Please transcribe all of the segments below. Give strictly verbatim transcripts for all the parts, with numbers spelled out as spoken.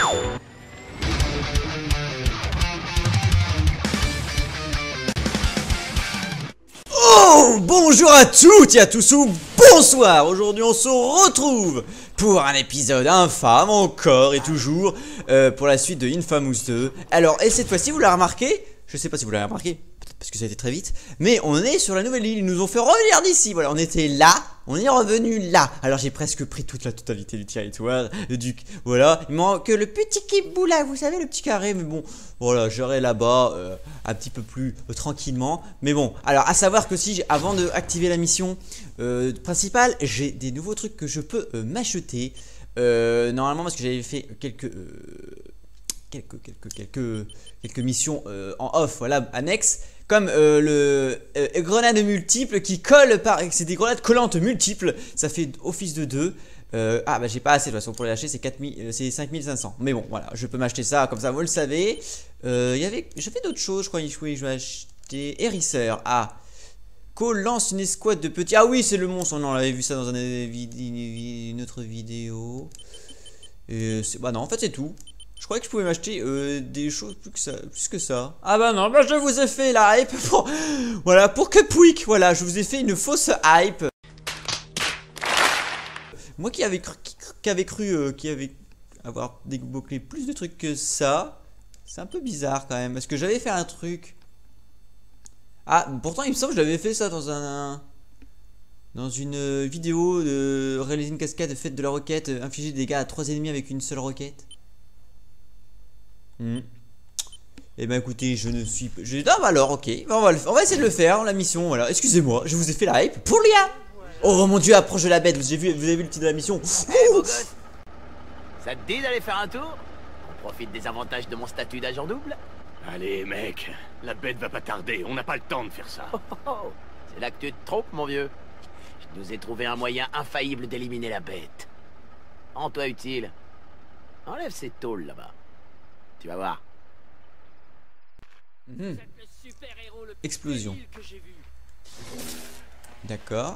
Oh, bonjour à toutes et à tous ou bonsoir. Aujourd'hui on se retrouve pour un épisode infâme encore et toujours euh, pour la suite de Infamous deux. Alors, et cette fois-ci vous l'avez remarqué, je sais pas si vous l'avez remarqué, peut-être parce que ça a été très vite, mais on est sur la nouvelle île, ils nous ont fait revenir d'ici. Voilà, on était là, on est revenu là. Alors j'ai presque pris toute la totalité du territoire, du... voilà, il manque le petit kibou là, vous savez, le petit carré, mais bon, voilà, j'irai là-bas euh, un petit peu plus euh, tranquillement. Mais bon, alors à savoir que si, avant d'activer la mission euh, principale, j'ai des nouveaux trucs que je peux euh, m'acheter. Euh, normalement parce que j'avais fait quelques... Euh, quelques, quelques, quelques, quelques missions euh, en off, voilà, annexes. Comme euh, le euh, grenade multiple qui colle par... C'est des grenades collantes multiples. Ça fait office de deux. Euh, ah bah j'ai pas assez de toute façon pour les lâcher, c'est euh, cinq mille cinq cents. Mais bon voilà, je peux m'acheter ça comme ça, vous le savez. euh, y avait, J'avais d'autres choses, je crois. Oui, je vais acheter hérisseur. Ah, Cole lance une escouade de petits... Ah oui, c'est le monstre, on avait vu ça dans un, une autre vidéo. Et bah non, en fait c'est tout. Je croyais que je pouvais m'acheter euh, des choses plus que ça, plus que ça. Ah bah non, bah je vous ai fait la hype pour... Voilà, pour que Pouic, voilà, je vous ai fait une fausse hype. Moi qui avais cru, qui, qui avait cru, euh, qui avait avoir débloqué plus de trucs que ça, c'est un peu bizarre quand même, parce que j'avais fait un truc. Ah, pourtant il me semble que j'avais fait ça dans un... Dans une vidéo de réaliser une cascade faite de la roquette, infliger des dégâts à trois ennemis avec une seule roquette. Hmm. Et ben écoutez, je ne suis pas... Je... Ah bah alors, ok, on va, le... on va essayer de le faire, la mission, voilà. Excusez-moi, je vous ai fait la hype pour rien. Oh mon dieu, approche de la bête, vous avez vu, vous avez vu le titre de la mission. Hey, beau gosse, ça te dit d'aller faire un tour? On profite des avantages de mon statut d'agent double. Allez mec, la bête va pas tarder, on n'a pas le temps de faire ça. Oh, oh, oh. C'est là que tu te trompes mon vieux. Je nous ai trouvé un moyen infaillible d'éliminer la bête. En toi utile. Enlève ces tôles là-bas. Tu vas voir. Mmh. Explosion. D'accord.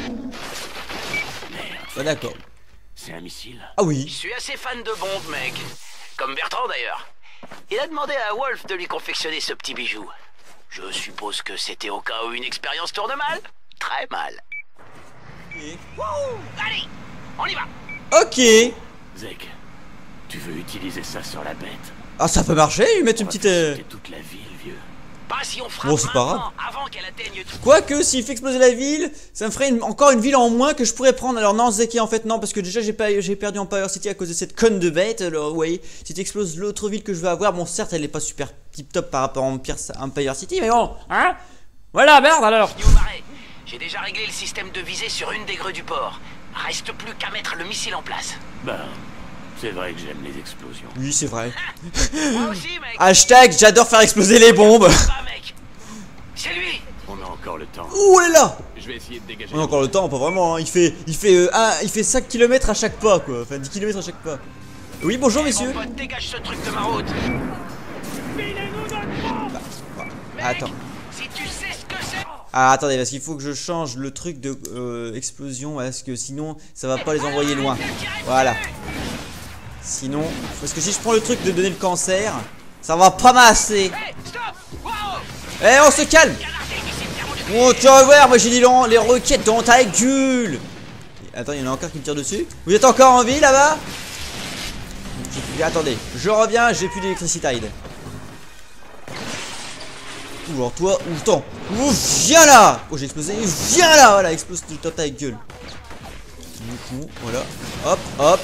Ah, d'accord. C'est un missile. Ah oui. Je suis assez fan de bombes, mec. Comme Bertrand d'ailleurs. Il a demandé à Wolf de lui confectionner ce petit bijou. Je suppose que c'était au cas où une expérience tourne mal. Très mal. Okay. Wouhou! Allez, on y va. Ok. Zek, tu veux utiliser ça sur la bête? Ah ça peut marcher, lui mettre on une petite... Euh... toute la ville, vieux. Pas si on frappe bon c'est pas grave. avant qu'elle atteigne tout. Quoique s'il fait exploser la ville, ça me ferait une... encore une ville en moins que je pourrais prendre. Alors non Zeki en fait non, parce que déjà j'ai pas... perdu Empire City à cause de cette conne de bête. Alors vous voyez, si tu exploses l'autre ville que je veux avoir, bon certes elle est pas super tip top par rapport à Empire, Empire City, mais bon, hein. Voilà merde alors. J'ai déjà réglé le système de visée sur une des grues du port. Reste plus qu'à mettre le missile en place. Ben, c'est vrai que j'aime les explosions. Oui c'est vrai. Moi aussi mec. Hashtag j'adore faire exploser les bombes. Ah, mec. C'est lui. On a encore le temps. Ouh elle est là. Je vais essayer de dégager. On a encore le temps, pas vraiment hein. Il fait, il fait, euh, un, il fait cinq kilomètres à chaque pas quoi. Enfin dix kilomètres à chaque pas. Oui bonjour hey, messieurs. Mon pote, dégage ce truc de ma route. Bah, bah, attends. Si tu sais ce que c'est. Ah attendez parce qu'il faut que je change le truc de euh, explosion parce que sinon ça va pas les envoyer loin. Voilà. Sinon, parce que si je prends le truc de donner le cancer, ça va pas masser. Eh on se calme. Oh tu vas voir, moi j'ai dit non, les roquettes dans ta gueule. Attends, il y en a encore qui me tirent dessus. Vous êtes encore en vie là-bas? Attendez, je reviens, j'ai plus d'électricité. Ou alors toi, ou attends. Ou viens là. Oh j'ai explosé, viens là. Voilà, explose tout ta gueule. Du coup, voilà. Hop, hop.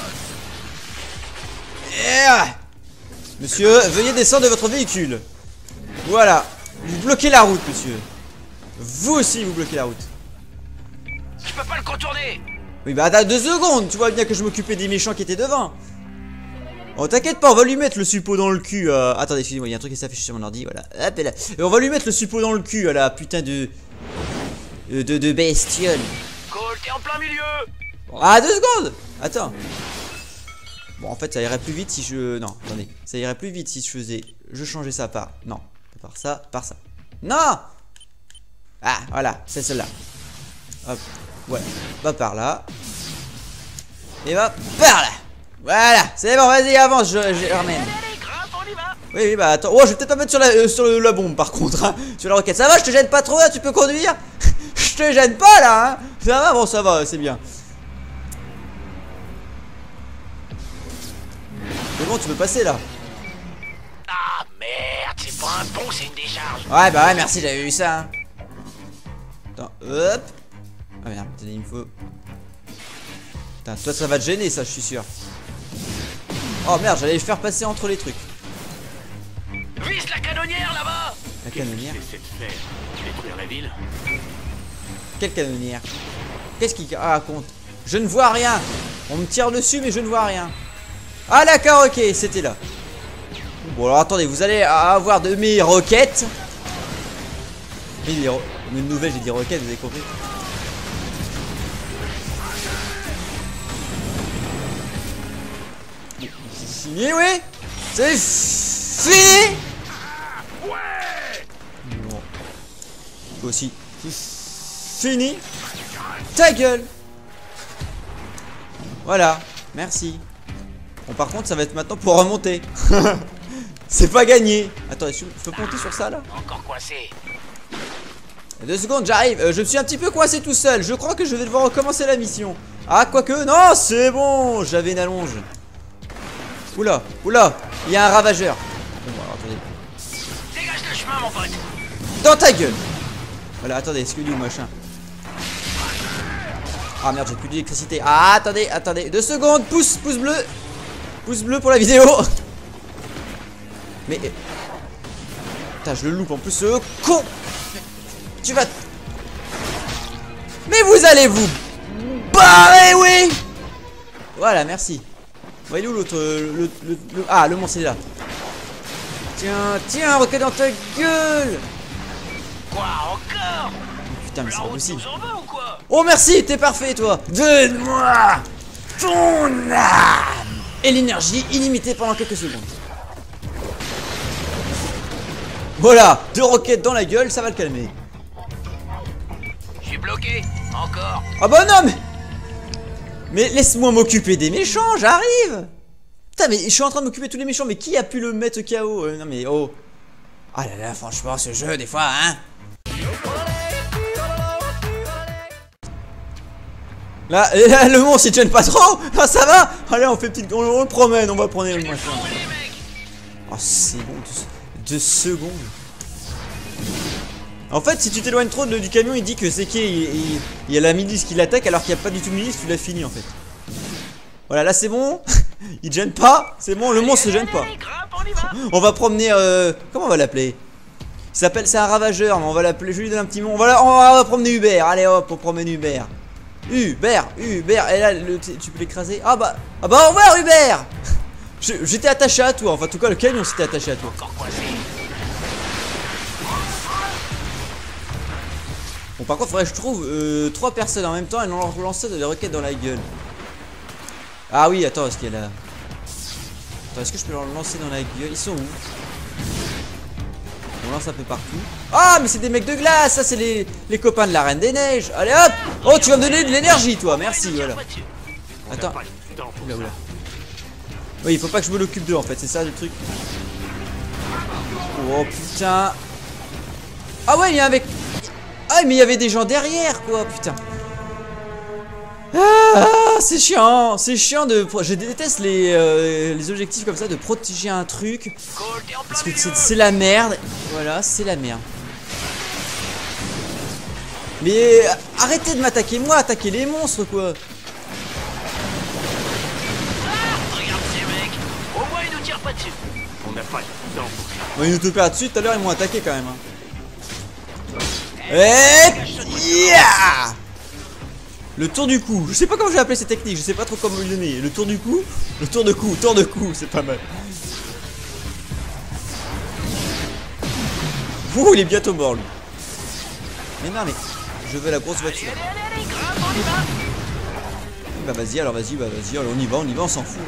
Yeah. Monsieur, veuillez descendre de votre véhicule. Voilà. Vous bloquez la route, monsieur. Vous aussi, vous bloquez la route. Je peux pas le contourner. Oui, bah attends deux secondes. Tu vois bien que je m'occupais des méchants qui étaient devant. Oh t'inquiète pas, on va lui mettre le suppôt dans le cul. euh... Attendez, excusez-moi, il y a un truc qui s'affiche sur mon ordi, voilà. Hop, et là. Et on va lui mettre le suppôt dans le cul à la putain de... De, de, de bestiole. Cole, t'es en plein milieu. Bon, ah, deux secondes. Attends. Bon, en fait, ça irait plus vite si je... Non, attendez. Ça irait plus vite si je faisais... Je changeais ça par... Non, par ça, par ça. Non. Ah, voilà, c'est celle-là. Hop, ouais. Va par là. Et va par là. Voilà, c'est bon, vas-y, avance, je, je ramène. Oui, oui, bah attends. Oh, je vais peut-être pas mettre sur la, euh, sur le, la bombe par contre, hein, sur la roquette. Ça va, je te gêne pas trop là, tu peux conduire. Je te gêne pas là, hein. Ça va, bon, ça va, c'est bien. C'est bon, tu peux passer là. Ah merde, c'est pas un pont, c'est une décharge. Ouais, bah ouais, merci, j'avais vu ça. Hein. Attends, hop. Ah merde, il me faut. Putain, toi ça va te gêner ça, je suis sûr. Oh merde, j'allais le faire passer entre les trucs. Vise la canonnière là-bas. La canonnière? Qu'est-ce que c'est de faire? Détruire la ville? Quelle canonnière? Qu'est-ce qui raconte? Je ne vois rien. On me tire dessus mais je ne vois rien. Ah d'accord, ok, c'était là. Bon alors attendez, vous allez avoir de mes roquettes. Mes ro... Une nouvelle, j'ai dit roquettes, vous avez compris? C'est fini, oui? C'est fini? Bon. Toi aussi. C'est fini? Ta gueule! Voilà, merci. Bon, par contre, ça va être maintenant pour remonter. C'est pas gagné. Attends, je peux monter sur ça là? Encore coincé. Deux secondes, j'arrive. Euh, je suis un petit peu coincé tout seul. Je crois que je vais devoir recommencer la mission. Ah, quoique, non, c'est bon. J'avais une allonge. Oula, oula, il y a un ravageur. Bon, alors, attendez. Dégage le chemin, mon pote. Dans ta gueule. Voilà, attendez, excusez-nous, machin. Ah merde, j'ai plus d'électricité. Ah, attendez, attendez. Deux secondes, pouce, pouce bleu. Pouce bleu pour la vidéo. Mais. Putain, je le loupe en plus, ce con. Tu vas. Mais vous allez vous barrer, oui. Voilà, merci. Bon, il est où l'autre le, le, le, le... Ah, le monstre est là. Tiens, tiens, roquette dans ta gueule. Quoi, encore? Putain, mais c'est pas possible. Ou quoi? Oh, merci, t'es parfait, toi. Donne-moi ton âme et l'énergie illimitée pendant quelques secondes. Voilà, deux roquettes dans la gueule, ça va le calmer. Je suis bloqué, encore. Ah bah non, mais... Mais laisse-moi m'occuper des méchants, j'arrive. Putain, mais je suis en train de m'occuper de tous les méchants, mais qui a pu le mettre K O? euh, Non mais oh. Ah là là, franchement, ce jeu, des fois, hein. Là, là le monstre, il te gêne pas trop. Ah, ça va. Allez, on fait petite... On, on le promène, on va prendre le machin. Oh, c'est bon, deux, deux secondes. En fait, si tu t'éloignes trop de, du camion, il dit que c'est qu'il il, il y a la milice qui l'attaque alors qu'il n'y a pas du tout de milice, tu l'as fini en fait. Voilà, là c'est bon. Il te gêne pas. C'est bon, le monstre se gêne pas. On va promener... Euh, comment on va l'appeler? Il s'appelle... C'est un ravageur, mais on va l'appeler... Je lui donne un petit nom. On va, on va promener Hubert. Allez hop, on promène Hubert. Hubert, Hubert. Et là, le, tu peux l'écraser. Ah bah... Ah bah au revoir Hubert. J'étais attaché à toi. Enfin, en tout cas, le camion s'était attaché à toi. Bon, par contre, faudrait que je trouve euh, trois personnes en même temps et non leur lancer des roquettes dans la gueule. Ah oui, attends, est-ce qu'il y a là? Attends, est-ce que je peux leur lancer dans la gueule? Ils sont où? On lance un peu partout. Ah, mais c'est des mecs de glace, ça c'est les, les copains de la Reine des Neiges. Allez hop. Oh, tu vas me donner de l'énergie, toi, merci, voilà. Attends. Oula, oula. Oui, il faut pas que je me l'occupe d'eux en fait, c'est ça le truc. Oh putain. Ah ouais, il y a un mec. Ah mais il y avait des gens derrière quoi, putain. Ah, c'est chiant, c'est chiant de... Je déteste les, euh, les objectifs comme ça, de protéger un truc. Parce que c'est la merde. Voilà, c'est la merde. Mais arrêtez de m'attaquer moi, attaquez les monstres quoi. Regarde ces mecs. Au moins ils nous tirent pas dessus. On n'a pas de temps. Bon, ils nous topèrent dessus, tout à l'heure ils m'ont attaqué quand même. Hein. Et yeah, le tour du cou. Je sais pas comment je vais appeler cette technique. Je sais pas trop comment le donner. Le tour du cou. Le tour de cou. Tour de cou. C'est pas mal. Ouh, il est bientôt mort lui. Mais non mais je veux la grosse voiture. Allez, allez, allez, grimpe, on y va. Bah vas-y alors vas-y bah vas-y alors on y va on y va on s'en fout.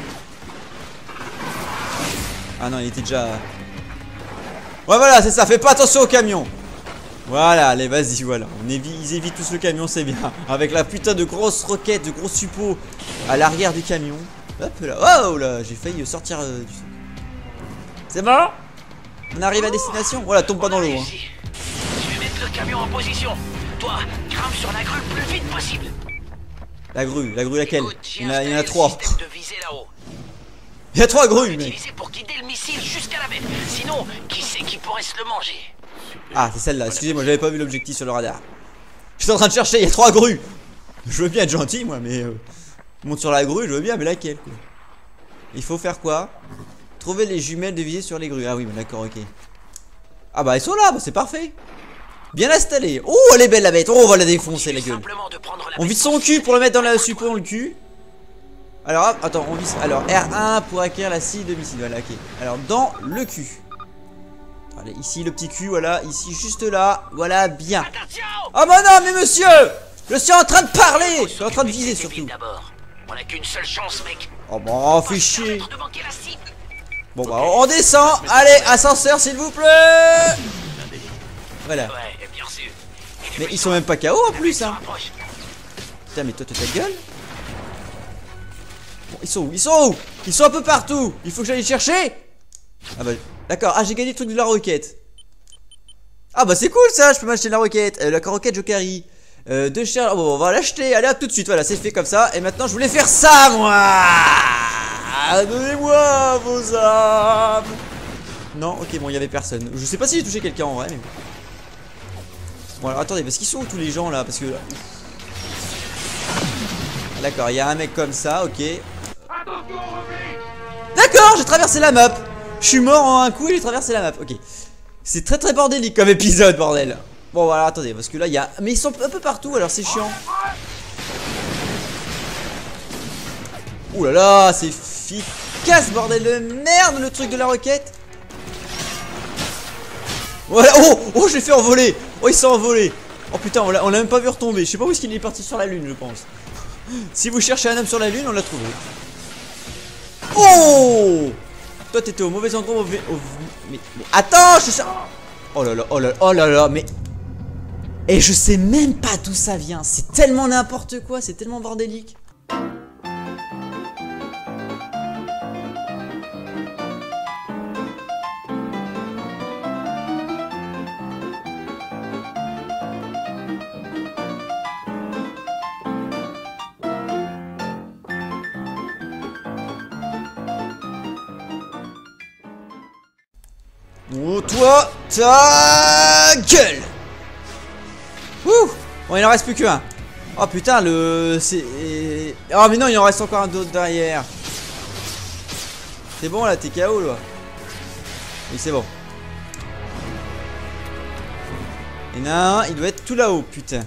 Ah non il était déjà. Ouais voilà c'est ça. Fais pas attention au camion. Voilà, allez, vas-y, voilà. On évite, ils évitent tous le camion, c'est bien. Avec la putain de grosse roquette, de gros suppôt à l'arrière du camion. Hop là. Oh là, j'ai failli sortir euh, du... C'est bon? On arrive à destination? Voilà, tombe pas dans l'eau. Hein. Je vais mettre le camion en position. Toi, grimpe sur la grue le plus vite possible. La grue, la grue laquelle? Écoute, il, y en a, il y en a trois. De viser là-haut. Il y a trois grues, mais... pour guider le missile jusqu'à la bête. Sinon, qui sait qui pourrait se le manger? Ah, c'est celle-là. Excusez-moi, j'avais pas vu l'objectif sur le radar. J'étais en train de chercher, il y a trois grues. Je veux bien être gentil, moi, mais... Euh, monte sur la grue, je veux bien, mais laquelle, quoi? Il faut faire quoi? Trouver les jumelles de visée sur les grues. Ah oui, mais d'accord, ok. Ah bah, elles sont là, bah, c'est parfait. Bien installé. Oh, elle est belle, la bête. Oh, on va la défoncer, la gueule. On vise son cul pour le mettre dans la suppo dans le cul. Alors, hop, attends, on vise. Alors, R un pour acquérir la cible de missile. Voilà, ok. Alors, dans le cul. Allez, ici, le petit cul, voilà. Ici, juste là. Voilà, bien. Oh, bah non, mais monsieur! Je suis en train de parler! Je suis en train de viser, surtout. On a qu'une seule chance, mec. Oh, bah, on fait chier. Bon, bah, on descend. Allez, ascenseur, s'il vous plaît. Voilà. Mais ils sont même pas K O en plus, hein. Putain, mais toi, t'as ta gueule. Bon, ils sont où? Ils sont où? Ils sont un peu partout. Il faut que j'aille les chercher. Ah bah, d'accord. Ah, j'ai gagné le truc de la roquette. Ah bah, c'est cool ça. Je peux m'acheter de la roquette. Euh, la roquette, je carry. Euh, deux chers. Oh, bon, on va l'acheter. Allez, hop, tout de suite. Voilà, c'est fait comme ça. Et maintenant, je voulais faire ça, moi. Donnez-moi vos armes. Non, ok, bon, il y avait personne. Je sais pas si j'ai touché quelqu'un en vrai, mais. Bon, alors attendez, parce qu'ils sont où tous les gens là? Parce que. D'accord, il y a un mec comme ça, ok. D'accord, j'ai traversé la map. Je suis mort en un coup et j'ai traversé la map, ok. C'est très très bordélique comme épisode, bordel. Bon, voilà, attendez, parce que là, il y a. Mais ils sont un peu partout, alors c'est chiant. Ouh là là, c'est efficace, bordel de merde, le truc de la roquette. Voilà, oh, oh, je l'ai fait envoler. Oh, il s'est envolé. Oh putain, on l'a même pas vu retomber. Je sais pas où est-ce qu'il est parti sur la lune, je pense. Si vous cherchez un homme sur la lune, on l'a trouvé. Oh! Toi, t'étais au mauvais endroit, au mauvais... Au... Mais, mais attends, je sais... Oh là là, oh là là, oh là là, mais... Et je sais même pas d'où ça vient. C'est tellement n'importe quoi, c'est tellement bordélique. Oh, toi, ta gueule. Ouh. Bon, il en reste plus qu'un. Oh putain, le... c'est... Oh mais non, il en reste encore un d'autre derrière. C'est bon là, t'es K O là. Oui, c'est bon. Il y en a un, il doit être tout là-haut, putain.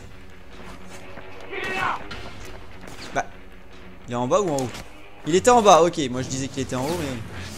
Bah, il est en bas ou en haut? Il était en bas, ok. Moi je disais qu'il était en haut, mais...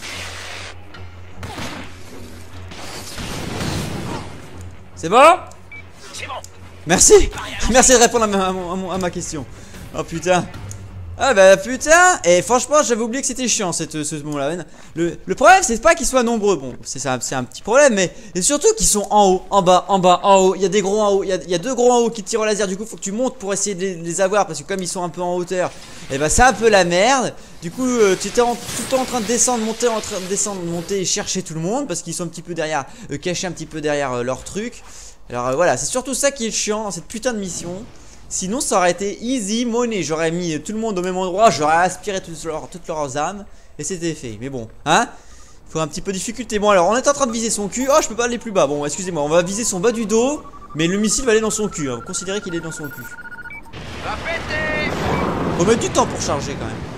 C'est bon? C'est bon. Merci. Merci de répondre à ma, à mon- à ma question. Oh putain. Ah bah putain. Et franchement j'avais oublié que c'était chiant cette, ce moment-là. Le, le problème c'est pas qu'ils soient nombreux. Bon c'est un, un petit problème. Mais et surtout qu'ils sont en haut, en bas, en bas, en haut. Il y a des gros en haut. Il y a, il y a deux gros en haut qui tirent au laser. Du coup faut que tu montes pour essayer de les, de les avoir. Parce que comme ils sont un peu en hauteur, et bah c'est un peu la merde. Du coup euh, tu étais en, tout le temps en train de descendre, monter, en train de descendre, monter et chercher tout le monde. Parce qu'ils sont un petit peu derrière, euh, cachés un petit peu derrière euh, leur truc. Alors euh, voilà, c'est surtout ça qui est chiant dans cette putain de mission. Sinon ça aurait été easy money. J'aurais mis tout le monde au même endroit, j'aurais aspiré toutes, leur, toutes leurs âmes et c'était fait. Mais bon, hein, il faut un petit peu de difficulté. Bon alors on est en train de viser son cul. Oh je peux pas aller plus bas, bon excusez-moi. On va viser son bas du dos. Mais le missile va aller dans son cul, hein. Considérez qu'il est dans son cul. Va péter. Faut mettre du temps pour charger quand même.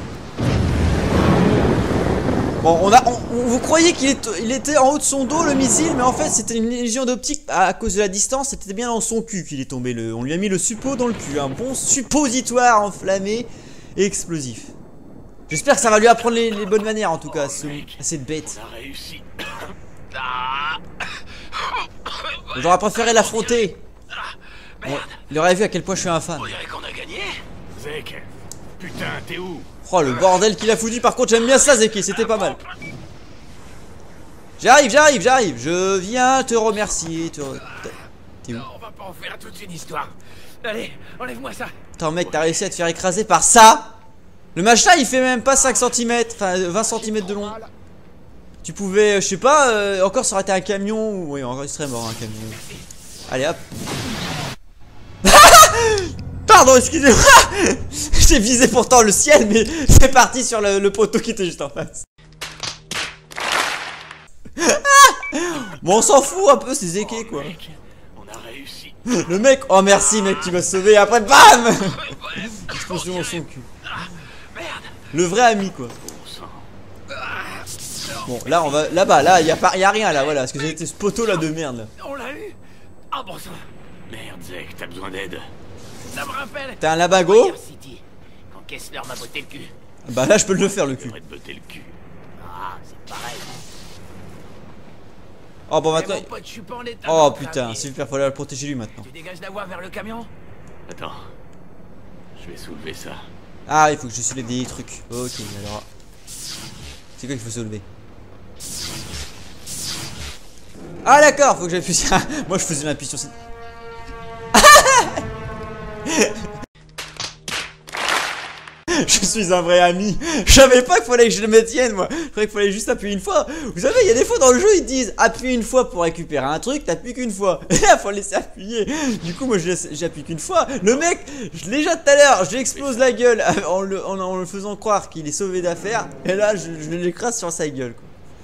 Bon, on a, on, on- vous croyez qu'il est, il était en haut de son dos le missile, mais en fait c'était une illusion d'optique à, à cause de la distance. C'était bien dans son cul qu'il est tombé. Le, on lui a mis le suppo dans le cul, un bon suppositoire enflammé et explosif. J'espère que ça va lui apprendre les, les bonnes manières en tout cas, ce, à cette bête. On a réussi. Ah. J'aurais préféré l'affronter. Merde. Il aurait vu à quel point je suis un fan. On dirait qu'on a gagné. Zek, putain, t'es où? Oh le bordel qu'il a foutu. Par contre j'aime bien ça Zeki, c'était pas mal. J'arrive, j'arrive, j'arrive. Je viens te remercier. Te... T'es où? Non, on va pas en faire toute une histoire. Allez, enlève-moi ça. Attends mec, t'as réussi à te faire écraser par ça? Le machin il fait même pas cinq centimètres, enfin vingt centimètres de long. Tu pouvais, je sais pas, euh, encore ça aurait été un camion. Oui, encore il serait mort un camion. Allez hop. Pardon, excusez-moi. J'ai visé pourtant le ciel, mais c'est parti sur le, le poteau qui était juste en face. Bon, on s'en fout un peu, c'est zéké quoi. On a réussi. Le mec, oh merci mec, tu m'as sauvé. Après, bam. Explosion dans son cul. Le vrai ami quoi. Bon, là on va là-bas, là, y a pas, y a rien là, voilà, parce que j'ai été ce poteau là de merde. Là. On l'a eu. Ah bon sang. Merde, Zek, t'as besoin d'aide. Ça me rappelle. T'as un labago? Fire City, quand Kessler m'a botté le cul. Bah là je peux le faire le cul. J'aimerais te botter le cul. Ah, c'est pareil. Oh bon Eh, maintenant. mon pote, je suis pas en état Oh de putain, travailler. super, faut aller le protéger lui maintenant. Tu dégages la voie vers le camion? Attends. Je vais soulever ça. Ah, il faut que je soulève des trucs. Ok, alors. C'est quoi qu'il faut soulever? Ah d'accord, faut que j'appuie sur... Moi je faisais une impulsion. Je suis un vrai ami. Je savais pas qu'il fallait que je le maintienne moi. Je croyais qu'il fallait juste appuyer une fois. Vous savez, il y a des fois dans le jeu ils disent appuie une fois pour récupérer un truc, t'appuies qu'une fois. Et là faut laisser appuyer. Du coup moi j'appuie qu'une fois. Le mec, je l'ai déjà tout à l'heure, je lui explose la gueule en le, en, en le faisant croire qu'il est sauvé d'affaires. Et là je, je l'écrase sur sa gueule quoi.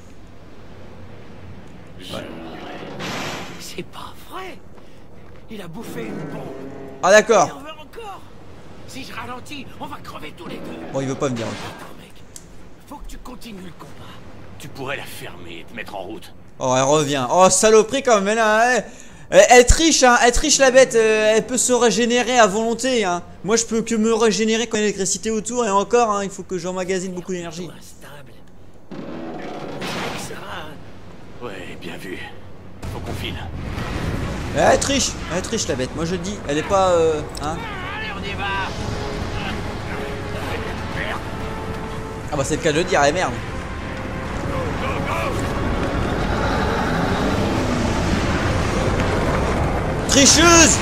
Ouais. C'est pas vrai. Il a bouffé une bombe. Ah Et d'accord. on veut encore. Si je ralentis, on va crever tous les deux. Bon il veut pas me dire. Attends mec, faut que tu continues le combat. Tu pourrais la fermer et te mettre en route. Oh elle revient. Oh saloperie quand même là. Elle, elle, elle triche hein, elle triche la bête. euh, Elle peut se régénérer à volonté hein. Moi je peux que me régénérer quand il y a l'électricité autour. Et encore hein, il faut que j'emmagasine beaucoup d'énergie. Instable. Ça va. Ouais, bien vu. Faut qu'on file. Elle triche, elle triche la bête. Moi je le dis, elle est pas euh, hein. Allez, on y va. Ah bah c'est le cas de le dire, eh merde. Tricheuse.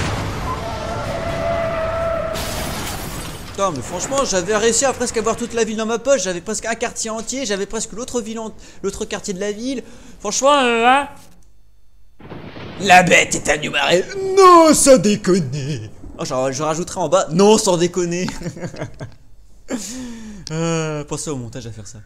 Putain mais franchement j'avais réussi à presque avoir toute la ville dans ma poche. J'avais presque un quartier entier, j'avais presque l'autre ville, en... l'autre quartier de la ville. Franchement euh, hein. La bête est à Numaré. Non sans déconner. Oh je, je rajouterai en bas. Non sans déconner. euh, Pensez au montage à faire ça.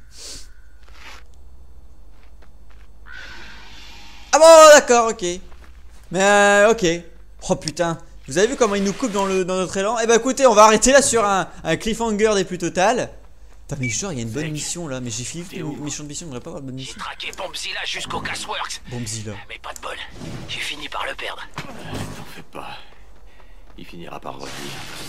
Ah bon d'accord ok. Mais euh, ok. Oh putain. Vous avez vu comment il nous coupe dans, le, dans notre élan? Eh bah écoutez on va arrêter là sur un, un cliffhanger des plus totales. Putain mais genre il y a une bonne mission là. Mais j'ai fini une mission de mission. On devrait pas avoir de bonne J'ai mission. traqué Bombzilla jusqu'au Gasworks. Bombzilla. Mais pas de bol. J'ai fini par le perdre. T'en fais pas. Il finira par revenir.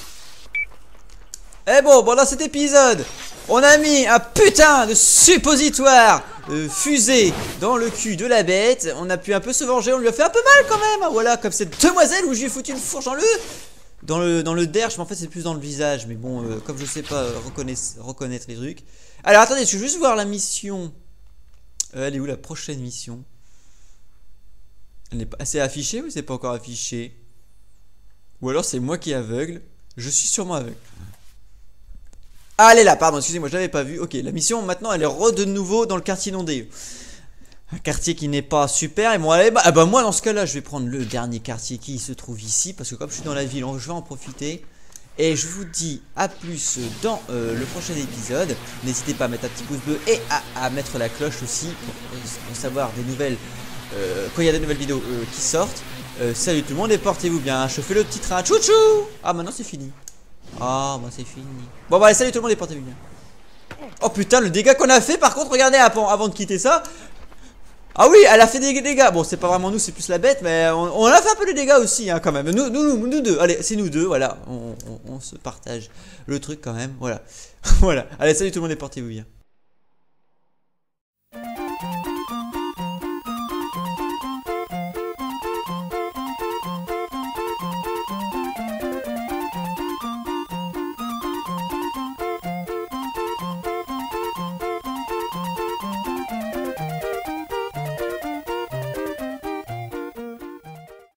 Eh bon, bon dans cet épisode, on a mis un putain de suppositoire euh, fusée dans le cul de la bête. On a pu un peu se venger, on lui a fait un peu mal quand même. Voilà, comme cette demoiselle où je lui ai foutu une fourche dans le... Dans le, dans le derche, mais en fait c'est plus dans le visage. Mais bon, euh, comme je sais pas euh, reconnaître, reconnaître les trucs. Alors attendez, je vais juste voir la mission. Euh, elle est où la prochaine mission? Elle n'est pas assez affichée ou c'est pas encore affiché? Ou alors c'est moi qui est aveugle. Je suis sûrement aveugle. Ah elle est là, pardon, excusez-moi, je l'avais pas vu. Ok, la mission maintenant elle est re de nouveau dans le quartier inondé. Un quartier qui n'est pas super. Et bon, allez, bah, bah moi dans ce cas là je vais prendre le dernier quartier qui se trouve ici. Parce que comme je suis dans la ville, je vais en profiter. Et je vous dis à plus dans euh, le prochain épisode. N'hésitez pas à mettre un petit pouce bleu et à, à mettre la cloche aussi pour, pour savoir des nouvelles euh, quand il y a des nouvelles vidéos euh, qui sortent. euh, Salut tout le monde et portez-vous bien. Je fais le petit train, tchou tchou. Ah maintenant c'est fini. Ah moi c'est fini. Bon bah allez, salut tout le monde et portez-vous bien. Oh putain le dégât qu'on a fait. Par contre regardez avant, avant de quitter ça. Ah oui elle a fait des dégâts. Bon c'est pas vraiment nous, c'est plus la bête. Mais on, on a fait un peu de dégâts aussi hein, quand même. Nous, nous, nous, nous deux. Allez c'est nous deux. Voilà on, on, on se partage le truc quand même. Voilà. Voilà. Allez salut tout le monde et portez-vous bien.